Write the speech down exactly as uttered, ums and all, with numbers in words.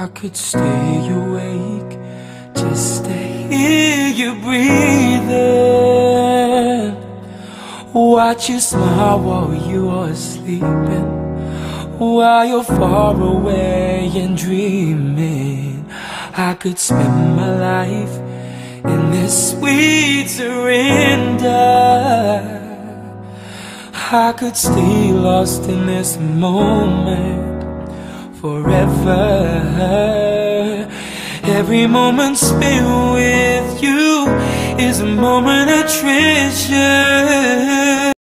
I could stay awake just to hear you breathing, watch you smile while you are sleeping, while you're far away and dreaming. I could spend my life in this sweet surrender. I could stay lost in this moment forever. Every moment spent with you is a moment of treasure.